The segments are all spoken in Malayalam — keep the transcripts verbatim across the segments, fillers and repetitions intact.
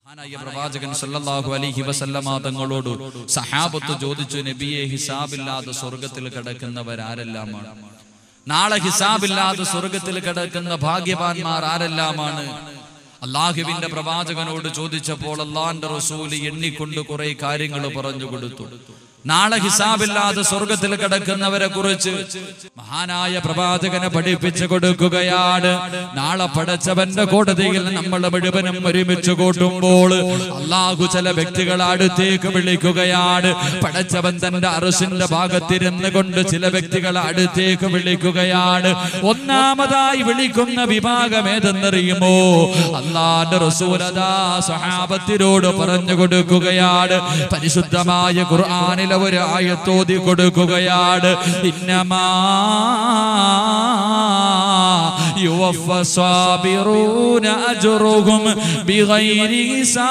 പ്രവാചകൻ സല്ലല്ലാഹു അലൈഹി വസല്ലമ തങ്ങളോട് സഹാബത്ത് ചോദിച്ചു, നബിയെ, ഹിസാബില്ലാതെ സ്വർഗത്തിൽ കിടക്കുന്നവരാരെല്ലാമാണ്? നാളെ ഹിസാബില്ലാതെ സ്വർഗത്തിൽ കിടക്കുന്ന ഭാഗ്യവാന്മാർ ആരെല്ലാമാണ്? അല്ലാഹുവിന്റെ പ്രവാചകനോട് ചോദിച്ചപ്പോൾ അല്ലാഹുവിന്റെ റസൂൽ എണ്ണിക്കൊണ്ട് കുറെ കാര്യങ്ങൾ പറഞ്ഞു കൊടുത്തു. നാളെ ഹിസാബില്ലാതെ സ്വർഗത്തിൽ കിടക്കുന്നവരെ കുറിച്ച് മഹാനായ പ്രവാചകനെ പഠിപ്പിച്ചു കൊടുക്കുകയാണ്. നാളെ പടച്ചവന്റെ കോടതിയിൽ നമ്മൾ മുഴുവനും ഒരുമിച്ച് കൂട്ടുമ്പോൾ അല്ലാഹു ചില വ്യക്തികളെ അടുത്തേക്ക് വിളിക്കുകയാണ്. പടച്ചവൻ തന്റെ അർശിന്റെ ഭാഗത്തിരുന്ന് കൊണ്ട് ചില വ്യക്തികളെ അടുത്തേക്ക് വിളിക്കുകയാണ്. ഒന്നാമതായി വിളിക്കുന്ന വിഭാഗം ഏതെന്നറിയുമോ? അല്ലാഹുവിന്റെ റസൂൽ അതാ സ്വഹാബത്തിനോട് പറഞ്ഞു കൊടുക്കുകയാണ്. പരിശുദ്ധമായ ഖുർആനിൽ ഒരു ആയത്തോതി കൊടുക്കുകയാണ്. ഇന്നമാ യുവഫസ്സാബിറൂന അജ്റുഹും ബിഗൈരി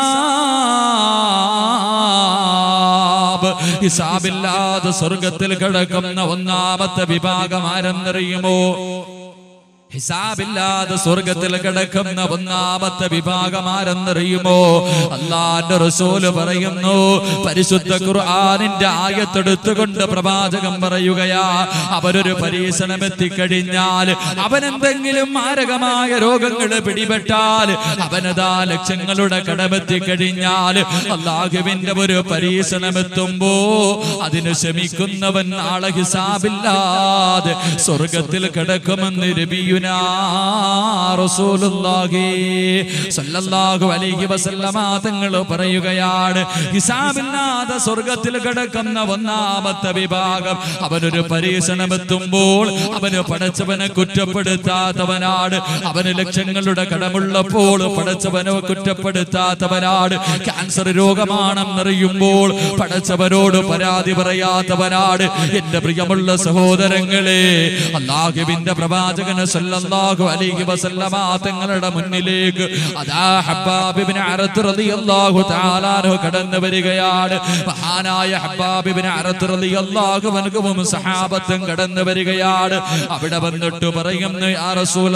ഹിസാബ്. ഹിസാബില്ലാതെ സ്വർഗത്തിൽ കിടക്കുന്ന ഒന്നാമത്തെ വിഭാഗം ആരെന്നറിയുമോ? ഹിസാബില്ലാതെ സ്വർഗത്തിൽ കിടക്കുന്ന ഒന്നാമത്തെ വിഭാഗം ആരെന്നറിയുമോ? അല്ലാഹുവിന്റെ റസൂല് പറയുന്നു, പരിശുദ്ധ ഖുർആനിന്റെ ആയത്തെടുത്തുകൊണ്ട് പ്രവാചകൻ പറയുകയാ, അവരൊരു പരീക്ഷണം എത്തിക്കഴിഞ്ഞാൽ, അവനെന്തെങ്കിലും മാരകമായ രോഗങ്ങൾ പിടിപെട്ടാൽ, അവനതാ ലക്ഷങ്ങളുടെ കടമെത്തിക്കഴിഞ്ഞാൽ, അല്ലാഹുവിന്റെ ഒരു പരീക്ഷണം എത്തുമ്പോ അതിന് ശമിക്കുന്നവൻ നാളെ ഹിസാബില്ലാതെ സ്വർഗത്തിൽ കിടക്കുമെന്ന് നബിയു റസൂലുള്ളാഹി സ്വല്ലല്ലാഹു അലൈഹി വസല്ലമ തങ്ങൾ പറയുകയാണ്. ഹിസാബില്ലാതെ സ്വർഗത്തിൽ കിടക്കുന്ന ഒന്നാമത്തെ വിഭാഗം, അവനൊരു പരീക്ഷണം എത്തുമ്പോൾ അവന് പടച്ചവനെ കുറ്റപ്പെടുത്താത്തവനാണ്. അവന് ലക്ഷങ്ങളുടെ കടമുള്ളപ്പോൾ പടച്ചവനെ കുറ്റപ്പെടുത്താത്തവനാണ്. ക്യാൻസർ രോഗമാണെന്നറിയുമ്പോൾ പടച്ചവനോട് പരാതി പറയാത്തവനാണ്. എന്റെ പ്രിയമുള്ള സഹോദരങ്ങളെ, അല്ലാഹുവിന്റെ പ്രവാചകൻ സല്ലല്ലാഹു അലൈഹി വസല്ലമ തങ്ങളുടെ മുന്നിലേക്ക് അതാ ഹബ്ബാബ് ഇബ്നു അറത്ത് റളിയല്ലാഹു തആല അൻഹു കടന്നു വരികയാണ്. മഹാനായ ഹബ്ബാബ് ഇബ്നു അറത്ത് റളിയല്ലാഹു അൻഹുവും സഹാബത്തും കടന്നു വരികയാണ്. അവിടെ വന്നിട്ട് പറയുന്നു, യാ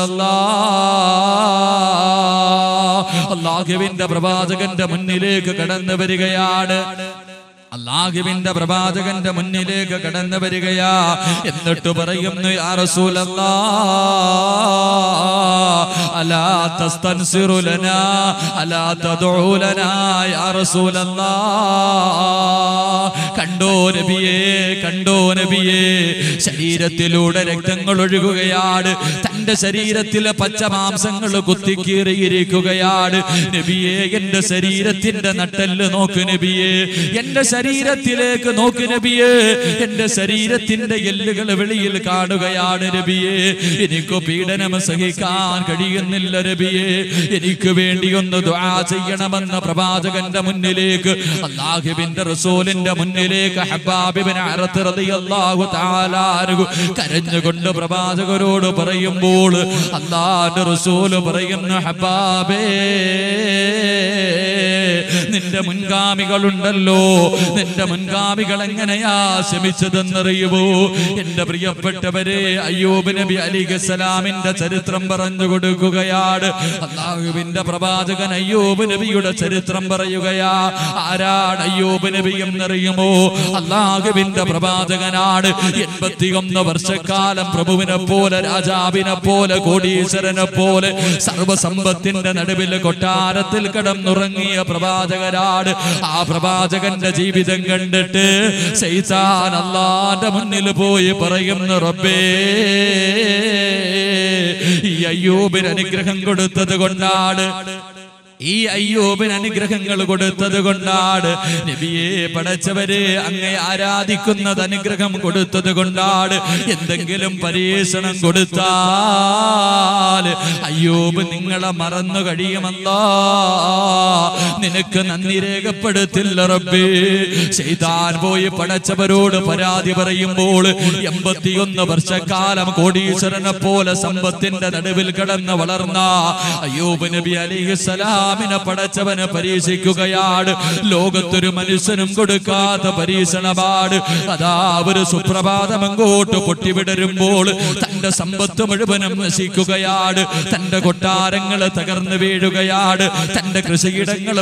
റസൂലല്ലാഹ്, അല്ലാഹുവിന്റെ പ്രവാചകന്റെ മുന്നിലേക്ക് കടന്നു വരികയാണ്. അല്ലാഹുവിന്റെ പ്രവാചകന്റെ മുന്നിലേക്ക് കടന്നു വരികയാ. എന്നിട്ട് പറയുന്നു, യാ റസൂലല്ലാഹ്, അലാ തസ്തൻസിറു ലനാ അലാ തദ്ഉ ലനാ യാ റസൂലല്ലാഹ്. കണ്ടോ നബിയേ, കണ്ടോ നബിയേ, ശരീരത്തിലൂടെ രക്തങ്ങൾ ഒഴുകുകയാണ്. തന്റെ ശരീരത്തിലെ പച്ചമാംസങ്ങൾ കുത്തിക്കീറിയിരിക്കുകയാണ്. നബിയേ, എന്റെ ശരീരത്തിന്റെ നട്ടെല്ല് നോക്ക് നബിയേ, എന്റെ ശരീരത്തിലേക്ക് നോക്ക് നബിയേ, എന്റെ ശരീരത്തിന്റെ എല്ലുകൾ വെളിയിൽ കാണുകയാണ് നബിയേ. എനിക്ക് പീഡനം സഹിക്കാൻ കഴിയുന്നില്ല നബിയേ, എനിക്ക് വേണ്ടി ഒന്ന് ദുആ ചെയ്യണമെന്ന പ്രവാചകന്റെ മുന്നിലേക്ക്, അല്ലാഹുവിന്റെ റസൂലിന്റെ മുന്നിലേക്ക് ഹബ്ബാബ് ഇബ്നു അറത്ത് റളിയല്ലാഹു തആല അൻഹു കരഞ്ഞുകൊണ്ട് പ്രവാചകരോട് പറയുമ്പോൾ അല്ലാഹുവിന്റെ റസൂൽ പറയുന്നു, ഹബ്ബാബേ, നിന്റെ മുൻഗാമികളുണ്ടല്ലോ, നിന്റെ മുൻഗാമികൾ എങ്ങനെയാ ശമിച്ചതെന്നറിയുമോ? എന്റെ പ്രിയപ്പെട്ടവരെ, അയ്യൂബ് നബി അലൈഹിസ്സലാമിന്റെ ചരിത്രം പറഞ്ഞു കൊടുക്കുകയാണ്. അല്ലാഹുവിന്റെ പ്രവാചകൻ അയ്യൂബ് നബിയുടെ ചരിത്രം പറയുകയാ. ആരാണ് അയ്യൂബ് നബി എന്നറിയുമോ? അല്ലാഹുവിന്റെ പ്രവാചകനാണ്. എൺപത്തിയൊന്ന് വർഷക്കാലം പ്രഭുവിനെ പോലെ, രാജാവിനെ പോലെ, കോടീശ്വരനെ പോലെ സർവസമ്പത്തിന്റെ നടുവിൽ കൊട്ടാരത്തിൽ കിടന്നുറങ്ങിയ പ്രവാചകനാണ്. ആ പ്രവാചകന്റെ ജീവിതം കണ്ടിട്ട് ശൈത്താൻ അല്ലാഹുവിന്റെ മുന്നിൽ പോയി പറയുന്നു, റബ്ബേ, ഈ അയ്യൂബിന് അനുഗ്രഹം കൊടുത്തത് കൊണ്ടാണ്, ഈ അയ്യൂബിന് അനുഗ്രഹങ്ങൾ കൊടുത്തത് കൊണ്ടാണ്, നബിയെ പടച്ചവരെ അങ്ങേ ആരാധിക്കുന്നത് അനുഗ്രഹം കൊടുത്തത് കൊണ്ടാണ്. എന്തെങ്കിലും പരീക്ഷണം കൊടുത്താൽ അയ്യൂബ് നിങ്ങളെ മറന്നു കഴിയുമല്ലോ, നിനക്ക് നന്ദി രേഖപ്പെടുത്തില്ല റബ്ബേ. ശൈത്താൻ പോയി പടച്ചവരോട് പരാതി പറയുമ്പോൾ എൺപത്തിയൊന്ന് വർഷക്കാലം കോടീശ്വരനെ പോലെ സമ്പത്തിന്റെ നടുവിൽ കിടന്ന് വളർന്ന അയ്യൂബ് നബി അലൈഹിസ്സലാം പടച്ചവനെ പരീക്ഷിക്കുകയാണ്. ലോകത്തൊരു മനുഷ്യനും കൊടുക്കാത്ത പരീക്ഷണമാണ്. അതാ ഒരു സുപ്രഭാതം അങ്ങോട്ട് പൊട്ടിവിടരുമ്പോൾ തന്റെ സമ്പത്ത് മുഴുവനും നശിക്കുകയാണ്. തന്റെ കൊട്ടാരങ്ങൾ തകർന്നു വീഴുകയാണ്. തന്റെ കൃഷിയിടങ്ങൾ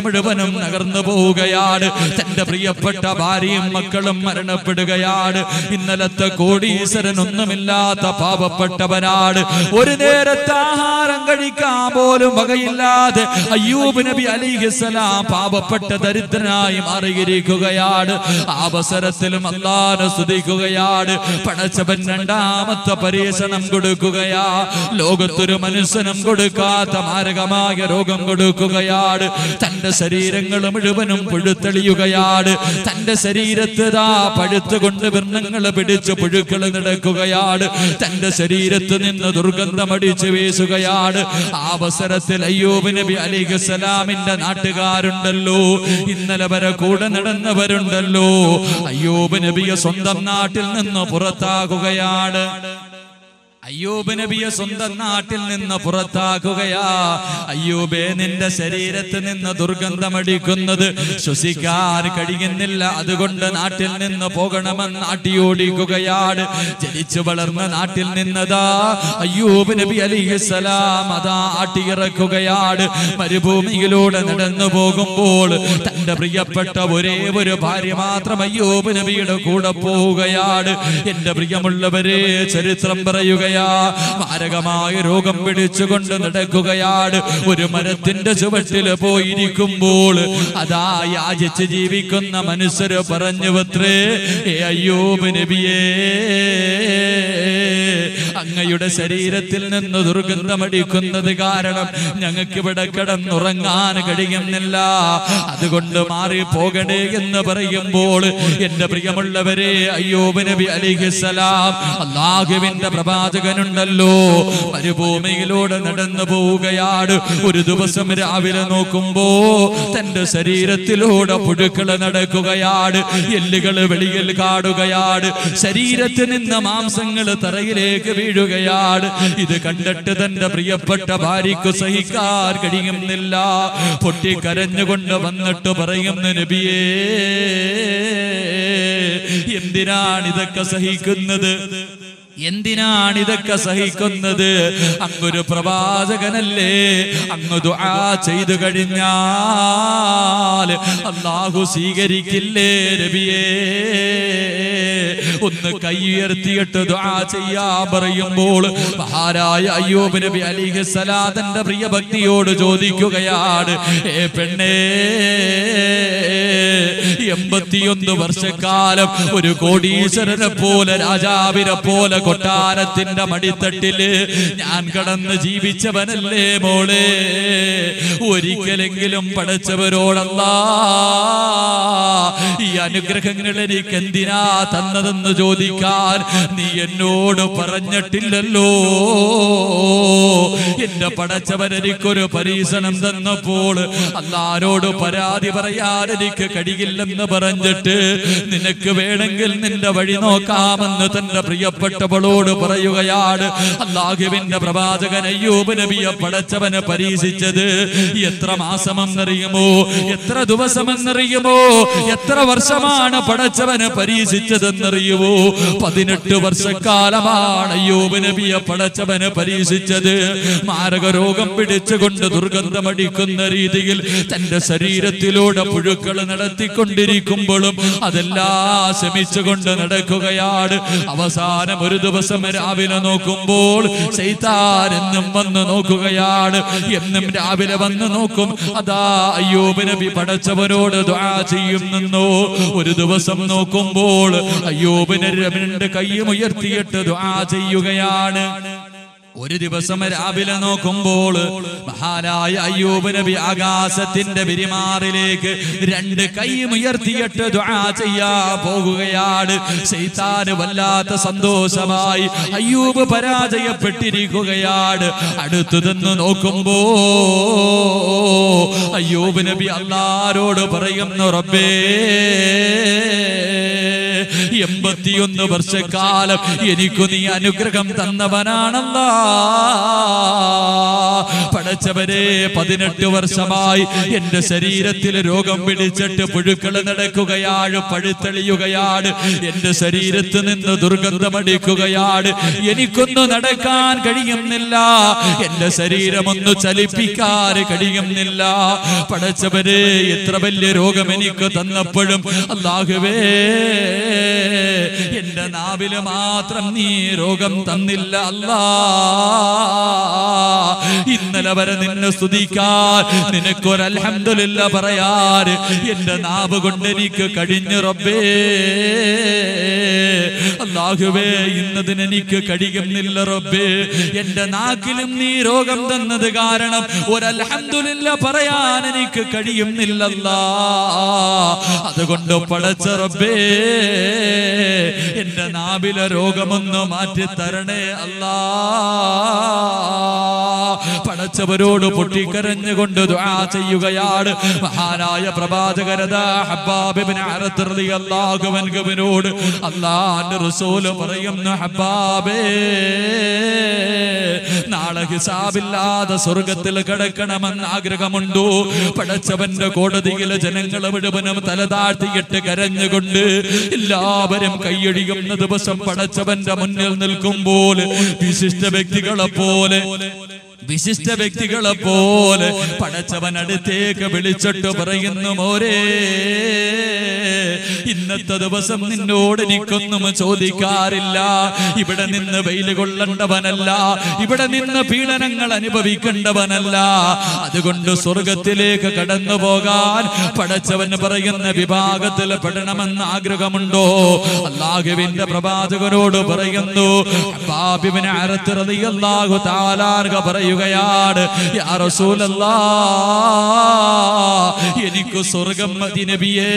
മുഴുവനും നകർന്നു പോവുകയാണ്. തന്റെ പ്രിയപ്പെട്ട ഭാര്യയും മക്കളും മരണപ്പെടുകയാണ്. ഇന്നലത്തെ കോടീശ്വരൻ ഒന്നുമില്ലാത്ത പാവപ്പെട്ടവനാണ്. ഒരു നേരത്തെ ആഹാരം കഴിക്കാൻ പോലും വകയില്ലാതെ അയ്യൂബ് നബി അലൈഹിസ്സലാം പാവപ്പെട്ട ദരിദ്രനായി മാറിയിരിക്കുകയാണ്. അവസരത്തിലും അല്ലാഹുവിനെ സ്തുതിക്കുകയാണ്. പടച്ചവൻ രണ്ടാമത്തെ പരീക്ഷണം കൊടുക്കുകയാ. ലോകത്തൊരു മനുഷ്യനും കൊടുക്കാത്ത മാരകമായ രോഗം കൊടുക്കുകയാണ്. തന്റെ ശരീരങ്ങൾ മുഴുവനും പുഴുത്തെളിയുകയാണ്. തന്റെ ശരീരത്ത് ദാ പഴുത്തുകൊണ്ട് വ്രണങ്ങൾ പിടിച്ച് പുഴുക്കൾ നടക്കുകയാണ്. തന്റെ ശരീരത്ത് നിന്ന് ദുർഗന്ധമടിച്ച് വീശുകയാണ്. ആ അവസരത്തിൽ അയ്യൂബ് നബി അലൈഹിസ്സലാമിന്റെ നാട്ടുകാരുണ്ടല്ലോ, ഇന്നലെ വരെ കൂടെ നടന്നവരുണ്ടല്ലോ, അയ്യൂബ് നബിയെ സ്വന്തം നാട്ടിൽ നിന്ന് പുറത്താക്കുകയാണ്. അയ്യൂബ് നബിയെ സ്വന്തം നാട്ടിൽ നിന്ന് പുറത്താക്കുകയാ. അയ്യൂബേ, നിന്റെ ശരീരത്ത് നിന്ന് ദുർഗന്ധമടിക്കുന്നത് ശ്വസിക്കാൻ കഴിയുന്നില്ല, അതുകൊണ്ട് നാട്ടിൽ നിന്ന് പോകണമെന്ന് ആട്ടിയോടിക്കുകയാണ്. ജനിച്ചു വളർന്ന നാട്ടിൽ നിന്നതാ അയ്യൂബ് നബി അലൈഹിസ്സലാം അതാ ആട്ടിയിറക്കുകയാണ്. മരുഭൂമിയിലൂടെ നടന്നു പോകുമ്പോൾ തന്റെ പ്രിയപ്പെട്ട ഒരേ ഒരു ഭാര്യ മാത്രം അയ്യൂബ് നബിയുടെ കൂടെ പോവുകയാണ്. എന്റെ പ്രിയമുള്ളവരെ, ചരിത്രം പറയുകയാണ്, മാരകമായ രോഗം പിടിച്ചുകൊണ്ട് നടക്കുകയാണ്. ഒരു മരത്തിന്റെ ചുവട്ടില് പോയിരിക്കുമ്പോൾ അതാ യാചിച്ച് ജീവിക്കുന്ന മനുഷ്യര് പറഞ്ഞുവത്രേ, ഏ അയ്യൂബ് നബിയേ, അങ്ങയുടെ ശരീരത്തിൽ നിന്ന് ദുർഗന്ധമടിക്കുന്നത് കാരണം ഞങ്ങൾക്കിവിടെ കിടന്നുറങ്ങാൻ കഴിയുന്നില്ല, അതുകൊണ്ട് മാറി പോകണേ എന്ന് പറയുമ്പോൾ എന്റെ പ്രിയമുള്ളവരെ, അയ്യൂബ് നബി അലൈഹിസ്സലാം അല്ലാഹുവിന്റെ പ്രവാചകനുണ്ടല്ലോ, മരുഭൂമിയിലൂടെ നടന്നു പോവുകയാണ്. ഒരു ദിവസം രാവിലെ നോക്കുമ്പോ തന്റെ ശരീരത്തിലൂടെ പുഴുക്കൾ നടക്കുകയാണ്. എല്ലുകൾ വെളിയിൽ കാണുകയാണ്. ശരീരത്തിൽ നിന്ന് മാംസങ്ങൾ തറയിലേക്ക് വീഴുകയാണ്. ഇത് കണ്ടിട്ട് തന്റെ പ്രിയപ്പെട്ട ഭാര്യയ്ക്ക് സഹിക്കാൻ കഴിയുന്നില്ല. പൊട്ടിക്കരഞ്ഞുകൊണ്ട് വന്നിട്ട് പറയുന്നു, നബിയേ, എന്തിനാണ് ഇതൊക്കെ സഹിക്കുന്നത്? എന്തിനാണ് ഇതൊക്കെ സഹിക്കുന്നത്? അങ്ങൊരു പ്രവാചകനല്ലേ, അങ്ങ് ദുആ ചെയ്തു കഴിഞ്ഞാൽ അല്ലാഹു സ്വീകരിക്കില്ലേ നബിയേ? ഒന്ന് കൈ ഉയർത്തിയിട്ട് ദുആ ചെയ്യാൻ പറയുമ്പോൾ മഹാനായ അയ്യൂബ് നബി അലൈഹിസ്സലാം തന്റെ പ്രിയ ഭക്തിയോട് ചോദിക്കുകയാണ്, ഏ പെണ്ണേ, എൺപത്തിയൊന്ന് വർഷക്കാലം ഒരു കോടീശ്വരനെ പോലെ രാജാവിനെ പോലെ കൊട്ടാരത്തിന്റെ മടിത്തട്ടില് ഞാൻ കടന്ന് ജീവിച്ചവനല്ലേ മോളെ. ഒരിക്കലെങ്കിലും പടച്ചവരോടല്ലാ ഈ അനുഗ്രഹങ്ങൾ എനിക്ക് എന്തിനാ തന്നതെന്ന് ചോദിക്കാൻ നീ എന്നോട് പറഞ്ഞിട്ടില്ലല്ലോ. എന്റെ പടച്ചവൻ എനിക്കൊരു പരീക്ഷണം തന്നപ്പോൾ അല്ലാഹുവോട് പരാതി പറയാൻ എനിക്ക് കഴിയില്ലെന്ന് പറഞ്ഞിട്ട് നിനക്ക് വേണമെങ്കിൽ നിന്റെ വഴി നോക്കാമെന്ന് തന്റെ പ്രിയപ്പെട്ടവളോട് പറയുകയാണ്. അല്ലാഹുവിന്റെ പ്രവാചകൻ അയ്യൂബ് നബിയെ പടച്ചവനെ പരീക്ഷിച്ചത് എത്ര മാസമെന്നറിയുമോ? എത്ര ദിവസമെന്നറിയുമോ? എത്ര വർഷമാണ് പടച്ചവനെ പരീക്ഷിച്ചതെന്നറിയുമോ? പതിനെട്ട് വർഷക്കാലമാണ് അയ്യൂബ് നബിയെ പടച്ചവനെ പരീക്ഷിച്ചത്. മാരക രോഗം പിടിച്ചുകൊണ്ട് ദുർഗന്ധമടിക്കുന്ന രീതിയിൽ തന്റെ ശരീരത്തിലൂടെ പുഴുക്കൾ നടത്തിക്കൊണ്ടിരിക്കുമ്പോഴും അതെല്ലാം ശമിച്ചുകൊണ്ട് നടക്കുകയാണ്. അവസാനം ഒരു ദിവസം രാവിലെ നോക്കുമ്പോൾ ശൈത്താൻ എന്നും വന്ന് നോക്കുകയാണ്. എന്നും രാവിലെ വന്ന് നോക്കും, അതാ അയ്യൂബ് നബി പടച്ചവനോട് ദുആ ചെയ്യുന്നു. ഒരു ദിവസം നോക്കുമ്പോൾ അയ്യൂബ് നബി രണ്ട് കൈയും ഉയർത്തിയിട്ട് ദുആ ചെയ്യുകയാണ്. ഒരു ദിവസം രാവിലെ നോക്കുമ്പോൾ മഹാനായ അയ്യൂബ് നബി ആകാശത്തിന്റെ വിരിമാറിലേക്ക് രണ്ട് കൈയും ഉയർത്തിയിട്ട് ദുആ ചെയ്യാൻ പോകുകയാണ്. ശൈത്താന് വല്ലാത്ത സന്തോഷമായി. അയ്യൂബ് പരാജയപ്പെട്ടിരിക്കുകയാണ്. അടുത്തു നിന്ന് നോക്കുമ്പോ അയ്യൂബ് നബി അല്ലാഹുവോട് പറയുന്നു, റബ്ബേ, എൺപത്തിയൊന്ന് വർഷക്കാലം എനിക്കു നീ അനുഗ്രഹം തന്നവനാണല്ലാ. പടച്ചവരെ, പതിനെട്ട് വർഷമായി എന്റെ ശരീരത്തിൽ രോഗം പിടിച്ചിട്ട് പുഴുക്കൾ നടക്കുകയാണ്, പഴുത്തെളിയുകയാണ്, എന്റെ ശരീരത്തിൽ നിന്ന് ദുർഗന്ധമടിക്കുകയാണ്, എനിക്കൊന്നും നടക്കാൻ കഴിയുന്നില്ല, എന്റെ ശരീരമൊന്നു ചലിപ്പിക്കാൻ കഴിയുന്നില്ല. പടച്ചവരെ, എത്ര വലിയ രോഗം എനിക്ക് തന്നപ്പോഴും അല്ലാഹുവേ എന്റെ നാവില് മാത്രം നീ രോഗം തന്നില്ല അല്ലാ. ഇന്നലെ വരെ നിന്നെ സ്തുതിക്കാൻ, നിനക്കൊരു അൽഹംദുലില്ലാ പറയാൻ എന്റെ നാവ് കൊണ്ട് എനിക്ക് കഴിഞ്ഞു റബ്ബേ. അല്ലാഹുവേ, ഇന്നതിന് എനിക്ക് കഴിയുന്നില്ല റബ്ബേ. എന്റെ നാക്കിലും നീ രോഗം തന്നത് കാരണം ഒരു അൽഹംദുലില്ലാ പറയാൻ എനിക്ക് കഴിയുന്നില്ലല്ലാ. അതുകൊണ്ട് പടച്ച റബ്ബേ, എന്റെ നാവിലെ രോഗമൊന്ന് മാറ്റി തരണേ അല്ലാ. പടച്ചവരോട് പൊട്ടിക്കരഞ്ഞുകൊണ്ട് ദുആ ചെയ്യുകയാണ് മഹാനായ പ്രവാചകരദാ ഹബ്ബാബ് ഇബ്നു അറത്ത് റളിയല്ലാഹു അൻഹുവിനോട് അല്ലാഹുവിന്റെ റസൂൽ പറയുന്നു, ഹബ്ബാബേ, നാളെ ഹിസാബില്ലാതെ സ്വർഗത്തിൽ കിടക്കണമെന്ന് ആഗ്രഹമുണ്ടോ? പടച്ചവന്റെ കോടതിയിലെ ജനങ്ങൾ മുഴുവനും തലതാഴ്ത്തിയിട്ട് കരഞ്ഞുകൊണ്ട് എല്ലാവരും കൈയടിയുന്ന ദിവസം പടച്ചവന്റെ മുന്നിൽ നിൽക്കുമ്പോൾ വിശിഷ്ട വ്യക്തികളെ പോലെ വിശിഷ്ട വ്യക്തികളെ പോലെ പടച്ചവൻ അടുത്തേക്ക് വിളിച്ചിട്ട് പറയുന്നു, മോരേ, ഇന്നത്തെ ദിവസം നിന്നോട് എനിക്കൊന്നും ചോദിക്കാറില്ല. ഇവിടെ നിന്ന് വെയിൽ കൊള്ളേണ്ടവനല്ല, ഇവിടെ നിന്ന് പീഡനങ്ങൾ അനുഭവിക്കേണ്ടവനല്ല. അതുകൊണ്ട് സ്വർഗത്തിലേക്ക് കടന്നു പോകാൻ പടച്ചവൻ പറയുന്ന വിഭാഗത്തിൽ പെടണമെന്ന് ആഗ്രഹമുണ്ടോ? അല്ലാഹുവിന്റെ പ്രവാചകനോട് പറയുന്നു, ഹബ്ബാബ് ഇബ്നു അറത്ത് റളിയല്ലാഹു തആല അൻഹു പറയുകയാണ്, യാ റസൂലല്ലാഹ്, എനിക്ക് സ്വർഗം മതി നബിയേ.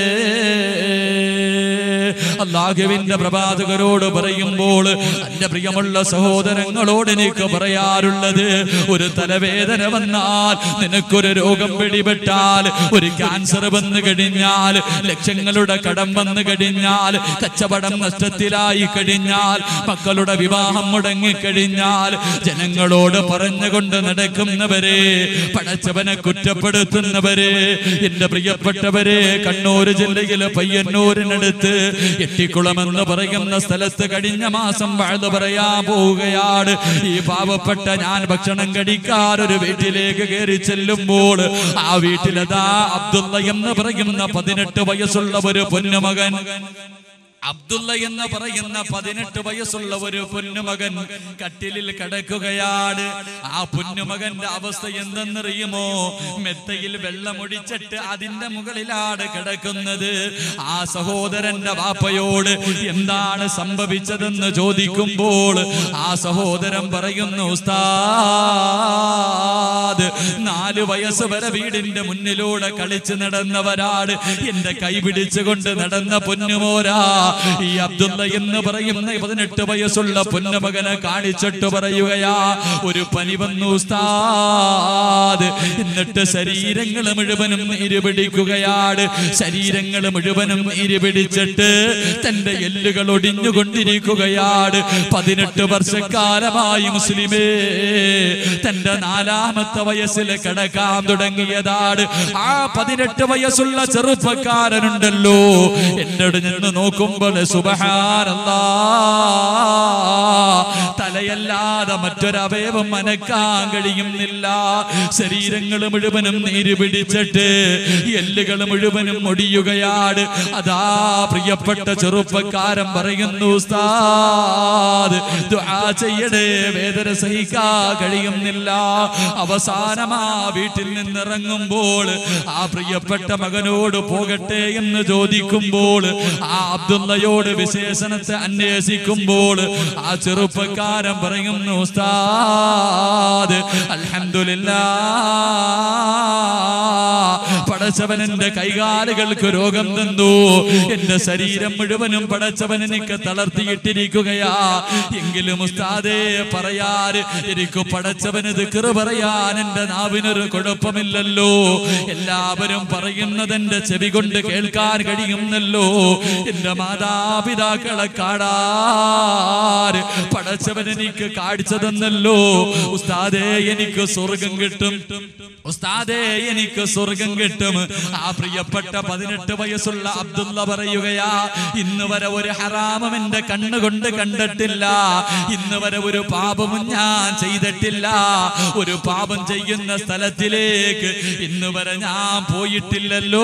അല്ലാഹുവിന്റെ പ്രവാചകരോട് പറയുമ്പോൾ എന്റെ പ്രിയമുള്ള സഹോദരങ്ങളോട് എനിക്ക് പറയാറുള്ളത്, ഒരു തലവേദന വന്നാൽ, നിനക്കൊരു രോഗം പിടിപെട്ടാൽ, ഒരു ക്യാൻസർ വന്നു കഴിഞ്ഞാൽ, ലക്ഷങ്ങളുടെ കടം വന്നു കഴിഞ്ഞാൽ, കച്ചവടം നഷ്ടത്തിലായി കഴിഞ്ഞാൽ, മക്കളുടെ വിവാഹം മുടങ്ങിക്കഴിഞ്ഞാൽ, ജനങ്ങളോട് പറഞ്ഞുകൊണ്ട് നടക്കുന്നവരെ, പടച്ചവനെ കുറ്റപ്പെടുത്തുന്നവരെ, എന്റെ പ്രിയപ്പെട്ടവരെ, കണ്ണൂർ ജില്ലയിലെ പയ്യന്നൂരിനടുത്ത് എട്ടിക്കുളമെന്ന് പറയുന്ന സ്ഥലത്ത് കഴിഞ്ഞ മാസം വാഴ്ന്നു പറയാൻ പോവുകയാണ്. ഈ പാവപ്പെട്ട ഞാൻ ഭക്ഷണം കഴിക്കാൻ ഒരു വീട്ടിലേക്ക് കയറി ചെല്ലുമ്പോൾ ആ വീട്ടിലതാ അബ്ദുള്ള എന്ന് പറയുന്ന പതിനെട്ട് വയസ്സുള്ള ഒരു പൊന്നുമകൻ, അബ്ദുള്ള എന്ന് പറയുന്ന പതിനെട്ട് വയസ്സുള്ള ഒരു പൊന്നുമകൻ കട്ടിലിൽ കിടക്കുകയാണ്. ആ പൊന്നുമകന്റെ അവസ്ഥ എന്തെന്നറിയുമോ? മെത്തയിൽ വെള്ളമൊടിച്ചിട്ട് അതിന്റെ മുകളിലാണ് കിടക്കുന്നത്. ആ സഹോദരന്റെ വാപ്പയോട് എന്താണ് സംഭവിച്ചതെന്ന് ചോദിക്കുമ്പോൾ ആ സഹോദരൻ പറയുന്നു, ഉസ്താദ്, നാല് വയസ്സ് വരെ വീടിന്റെ മുന്നിലൂടെ കളിച്ച് നടന്നവരാണ്, എന്റെ കൈ പിടിച്ചുകൊണ്ട് നടന്ന പൊന്നുമോരാ. ഈ അബ്ദുള്ള എന്ന് പറയുന്ന പതിനെട്ട് വയസ്സുള്ള പൊന്നുമകനെ കാണിച്ചിട്ട് പറയുകയാ, ഒരു പനി വന്നു ഉസ്താദ്, എന്നിട്ട് ശരീരങ്ങൾ മുഴുവനും നീരുപിടിക്കുകയാണ്. ശരീരങ്ങൾ മുഴുവനും നീരുപിടിച്ചിട്ട് തന്റെ എല്ലുകൾ ഒടിഞ്ഞുകൊണ്ടിരിക്കുകയാണ്. പതിനെട്ട് വർഷക്കാലമായി മുസ്ലിമേ തന്റെ നാലാമത്തെ വയസ്സിൽ കിടക്കാൻ തുടങ്ങിയതാണ്. ആ പതിനെട്ട് വയസ്സുള്ള ചെറുപ്പക്കാരനുണ്ടല്ലോ, എന്നോട് നിന്ന് നോക്കുമ്പോൾ സുബ്ഹാനല്ലാഹ്, തലയല്ലാതെ മറ്റൊരവയവം അനക്കാൻ കഴിയുന്നില്ല. ശരീരങ്ങൾ മുഴുവനും നീര് പിടിച്ചിട്ട് എല്ലുകൾ മുഴുവനും ഒടിയുകയാണ്. അതാ പ്രിയപ്പെട്ട ചെറുപ്പക്കാരൻ പറയുന്നു, ഉസ്താദ് ദുആ ചെയ്യണേ, വേദന സഹിക്കാൻ കഴിയുന്നില്ല. അവസാനം ആ വീട്ടിൽ നിന്നിറങ്ങുമ്പോൾ ആ പ്രിയപ്പെട്ട മകനോട് പോകട്ടെ എന്ന് ചോദിക്കുമ്പോൾ, ആ അബ്ദുള്ളയോട് വിശേഷണത്തെ അന്വേഷിക്കുമ്പോൾ ആ ചെറുപ്പക്കാരൻ പറയുന്നു, ഉസ്താദ് അൽഹംദുലില്ലാഹ്, പടച്ചവൻ എന്റെ കൈകാലുകൾക്ക് രോഗം തന്നു, എന്റെ ശരീരം മുഴുവനും പടച്ചവൻ എനിക്ക് തളർത്തിയിട്ടിരിക്കുകയാ. എങ്കിലും ഉസ്താദേ പറയാൻ എനിക്ക് പടച്ചവന് ദിക്ർ പറയാൻ എന്റെ നാവിനൊരു കുഴപ്പമില്ലല്ലോ. എല്ലാവരും പറയുന്നത് എന്റെ ചെവി കൊണ്ട് കേൾക്കാൻ കഴിയുന്നല്ലോ. എന്റെ മാതാപിതാക്കളെ കാണാൻ പടച്ചവൻ എനിക്ക് കാഴ്ച തന്നല്ലോ. ഉസ്താദേ എനിക്ക് സ്വർഗം കിട്ടും, ഉസ്താദേ എനിക്ക് സ്വർഗം കിട്ടും. ആ പ്രിയപ്പെട്ട പതിനെട്ട് വയസ്സുള്ള അബ്ദുള്ള പറയുകയാ, ഇന്ന് വരെ ഒരു ഹറാമും എന്റെ കണ്ണുകൊണ്ട് കണ്ടിട്ടില്ല, ഇന്ന് വരെ ഒരു പാപവും ഞാൻ ചെയ്തിട്ടില്ല, ഒരു പാപം ചെയ്യുന്ന സ്ഥലത്തിലേക്ക് ഇന്ന് വരെ ഞാൻ പോയിട്ടില്ലല്ലോ.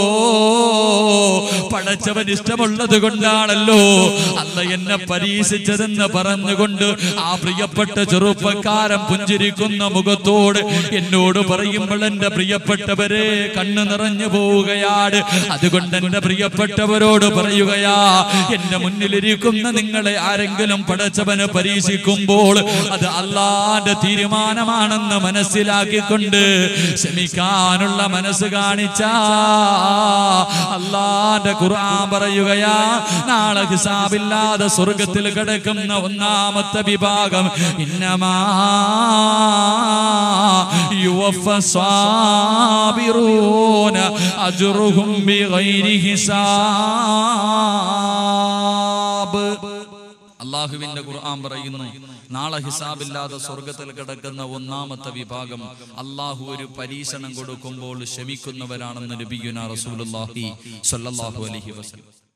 പടച്ചവൻ ഇഷ്ടമുള്ളത് കൊണ്ടാണല്ലോ അല്ല എന്നെ പരീക്ഷിച്ചതെന്ന് പറഞ്ഞുകൊണ്ട് ആ പ്രിയപ്പെട്ട ചെറുപ്പക്കാരൻ പുഞ്ചിരിക്കുന്ന മുഖത്തോട് എന്നോട് പറയുമ്പോൾ എന്റെ പ്രിയപ്പെട്ടവരെ കണ്ണു നിറഞ്ഞു പോവുകയാണ്. അതുകൊണ്ട് എന്റെ പ്രിയപ്പെട്ടവരോട് പറയുകയാ, എന്റെ മുന്നിലിരിക്കുന്ന നിങ്ങളെ ആരെങ്കിലും പടച്ചവനെ പരീക്ഷിക്കുമ്പോൾ അത് അള്ളാന്റെ തീരുമാനമാണെന്ന് മനസ്സിലാക്കിക്കൊണ്ട് ക്ഷമിക്കാനുള്ള മനസ്സ് കാണിച്ച അള്ളാന്റെ ഖുർആൻ പറയുകയാ, നാളെ ഹിസാബില്ലാതെ സ്വർഗത്തിൽ കിടക്കുന്ന ഒന്നാമത്തെ വിഭാഗം ഇന്നമാ യുവഫസ്സാബിറൂന അജ്റുഹും ബിഗൈരി ഹിസാബ്. അല്ലാഹുവിന്റെ ഖുർആൻ പറയുന്നു, നാളെ ഹിസാബില്ലാതെ സ്വർഗത്തിൽ കിടക്കുന്ന ഒന്നാമത്തെ വിഭാഗം അല്ലാഹു ഒരു പരീക്ഷണം കൊടുക്കുമ്പോൾ ക്ഷമിക്കുന്നവരാണെന്ന് നബിയുനാ റസൂലുള്ളാഹി സ്വല്ലല്ലാഹു അലൈഹി വസല്ലം.